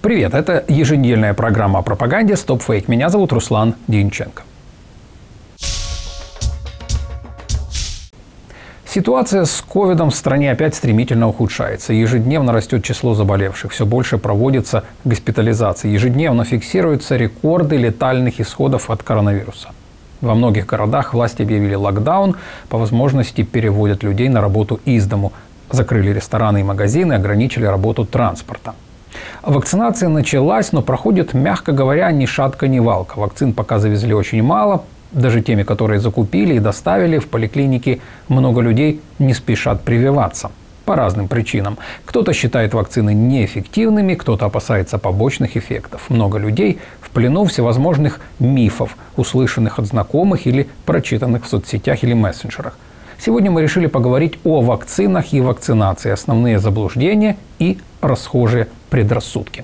Привет, это еженедельная программа о пропаганде «Стоп Фейк». Меня зовут Руслан Денченко. Ситуация с ковидом в стране опять стремительно ухудшается. Ежедневно растет число заболевших, все больше проводится госпитализации. Ежедневно фиксируются рекорды летальных исходов от коронавируса. Во многих городах власти объявили локдаун, по возможности переводят людей на работу из дому. Закрыли рестораны и магазины, ограничили работу транспорта. Вакцинация началась, но проходит, мягко говоря, ни шатка, ни валка. Вакцин пока завезли очень мало. Даже теми, которые закупили и доставили в поликлиники, много людей не спешат прививаться. По разным причинам. Кто-то считает вакцины неэффективными, кто-то опасается побочных эффектов. Много людей в плену всевозможных мифов, услышанных от знакомых или прочитанных в соцсетях или мессенджерах. Сегодня мы решили поговорить о вакцинах и вакцинации, основные заблуждения и расхожие предрассудки.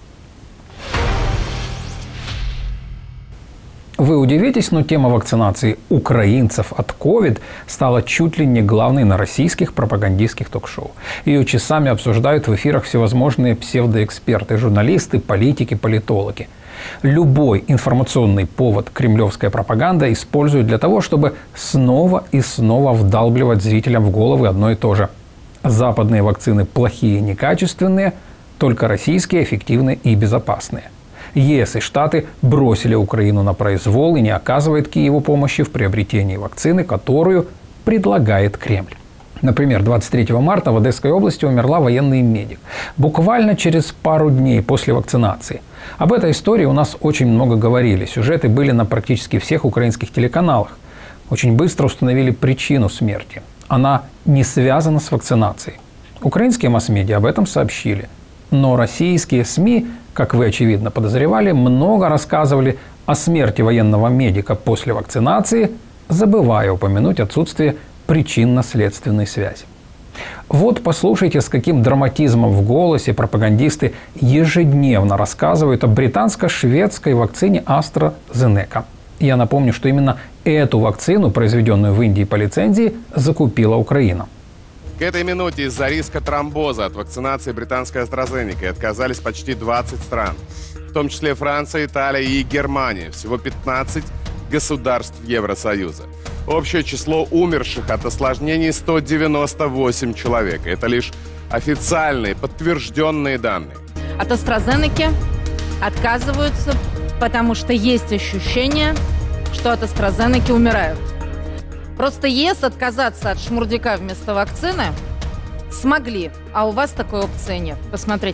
Вы удивитесь, но тема вакцинации украинцев от ковид стала чуть ли не главной на российских пропагандистских ток-шоу. Ее часами обсуждают в эфирах всевозможные псевдоэксперты, журналисты, политики, политологи. Любой информационный повод кремлевская пропаганда использует для того, чтобы снова и снова вдалбливать зрителям в головы одно и то же. Западные вакцины плохие и некачественные, только российские эффективные и безопасные. ЕС и Штаты бросили Украину на произвол и не оказывают Киеву помощи в приобретении вакцины, которую предлагает Кремль. Например, 23 марта в Одесской области умерла военный медик. Буквально через пару дней после вакцинации. Об этой истории у нас очень много говорили. Сюжеты были на практически всех украинских телеканалах. Очень быстро установили причину смерти. Она не связана с вакцинацией. Украинские масс-медиа об этом сообщили. Но российские СМИ, как вы, очевидно, подозревали, много рассказывали о смерти военного медика после вакцинации, забывая упомянуть отсутствие причинно-следственной связи. Вот послушайте, с каким драматизмом в голосе пропагандисты ежедневно рассказывают о британско-шведской вакцине AstraZeneca. Я напомню, что именно эту вакцину, произведенную в Индии по лицензии, закупила Украина. К этой минуте из-за риска тромбоза от вакцинации британской AstraZeneca отказались почти 20 стран, в том числе Франция, Италия и Германия, всего 15 государств Евросоюза. Общее число умерших от осложнений 198 человек. Это лишь официальные, подтвержденные данные. От AstraZeneca отказываются, потому что есть ощущение, что от AstraZeneca умирают. Просто ЕС отказаться от шмурдяка вместо вакцины смогли, а у вас такой опции нет. Посмотрите.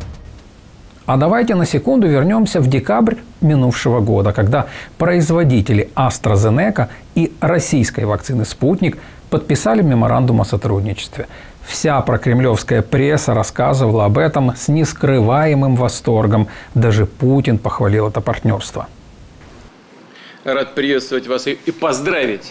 А давайте на секунду вернемся в декабрь минувшего года, когда производители AstraZeneca и российской вакцины «Спутник» подписали меморандум о сотрудничестве. Вся прокремлевская пресса рассказывала об этом с нескрываемым восторгом. Даже Путин похвалил это партнерство. Рад приветствовать вас и поздравить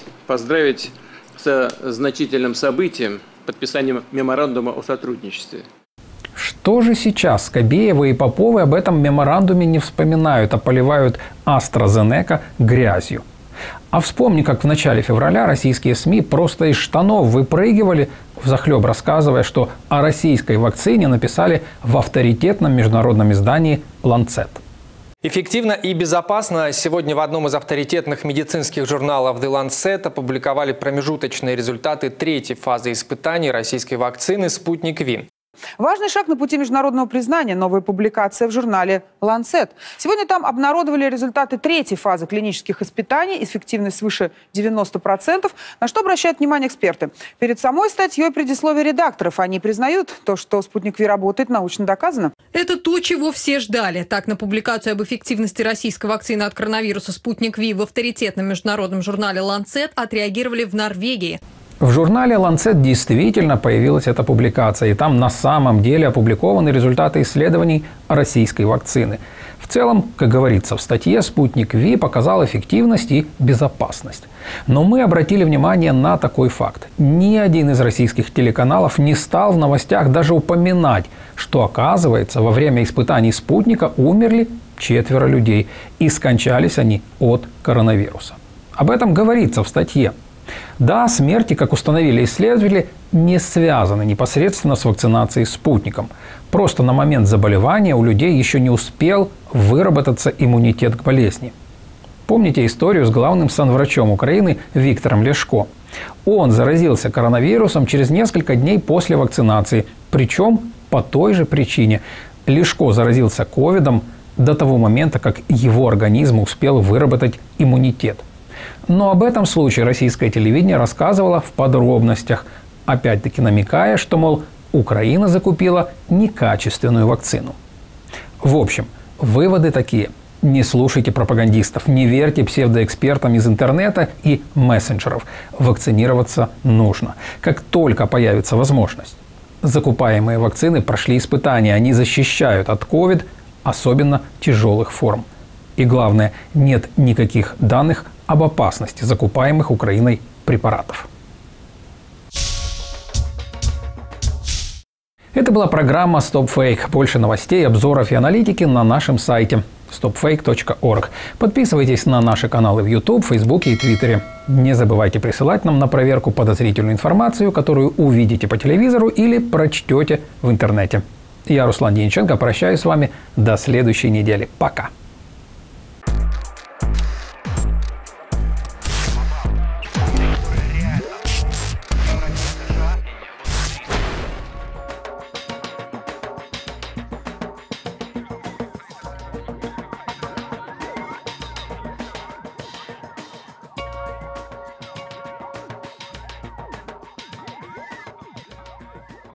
со значительным событием, подписанием меморандума о сотрудничестве. Что же сейчас Скобеевы и Поповы об этом меморандуме не вспоминают, а поливают AstraZeneca грязью? А вспомни, как в начале февраля российские СМИ просто из штанов выпрыгивали, взахлеб рассказывая, что о российской вакцине написали в авторитетном международном издании «Lancet». Эффективно и безопасно сегодня в одном из авторитетных медицинских журналов The Lancet опубликовали промежуточные результаты третьей фазы испытаний российской вакцины «Спутник Ви». Важный шаг на пути международного признания – новая публикация в журнале Lancet. Сегодня там обнародовали результаты третьей фазы клинических испытаний, эффективность свыше 90%, на что обращают внимание эксперты. Перед самой статьей предисловие редакторов. Они признают то, что «Спутник Ви» работает, научно доказано. Это то, чего все ждали. Так, на публикацию об эффективности российской вакцины от коронавируса «Спутник Ви» в авторитетном международном журнале Lancet отреагировали в Норвегии. В журнале Lancet действительно появилась эта публикация, и там на самом деле опубликованы результаты исследований российской вакцины. В целом, как говорится в статье, «Спутник Ви» показал эффективность и безопасность. Но мы обратили внимание на такой факт. Ни один из российских телеканалов не стал в новостях даже упоминать, что, оказывается, во время испытаний «Спутника» умерли 4 людей, и скончались они от коронавируса. Об этом говорится в статье. Да, смерти, как установили исследователи, не связаны непосредственно с вакцинацией спутником. Просто на момент заболевания у людей еще не успел выработаться иммунитет к болезни. Помните историю с главным санврачом Украины Виктором Ляшко? Он заразился коронавирусом через несколько дней после вакцинации, причем по той же причине. Ляшко заразился ковидом до того момента, как его организм успел выработать иммунитет. Но об этом случае российское телевидение рассказывало в подробностях, опять-таки намекая, что, мол, Украина закупила некачественную вакцину. В общем, выводы такие. Не слушайте пропагандистов, не верьте псевдоэкспертам из интернета и мессенджеров. Вакцинироваться нужно, как только появится возможность. Закупаемые вакцины прошли испытания, они защищают от ковид, особенно тяжелых форм. И главное, нет никаких данных об опасности закупаемых Украиной препаратов. Это была программа «Stop Fake». Больше новостей, обзоров и аналитики на нашем сайте stopfake.org. Подписывайтесь на наши каналы в YouTube, Фейсбуке и Твиттере. Не забывайте присылать нам на проверку подозрительную информацию, которую увидите по телевизору или прочтете в интернете. Я, Руслан Дениченко, прощаюсь с вами до следующей недели. Пока.